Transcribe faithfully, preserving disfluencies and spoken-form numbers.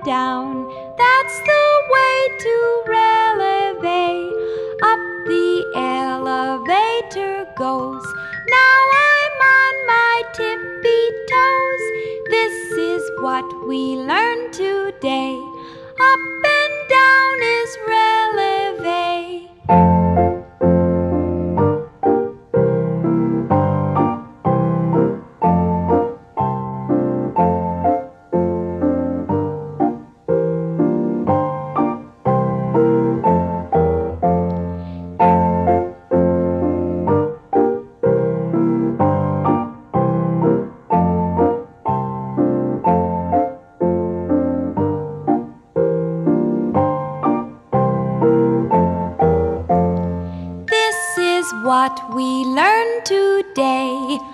down. That's the way to releve. Up the elevator goes. Now I'm on my tippy toes. This is what we learned today. Up and down is releve. What we learned today.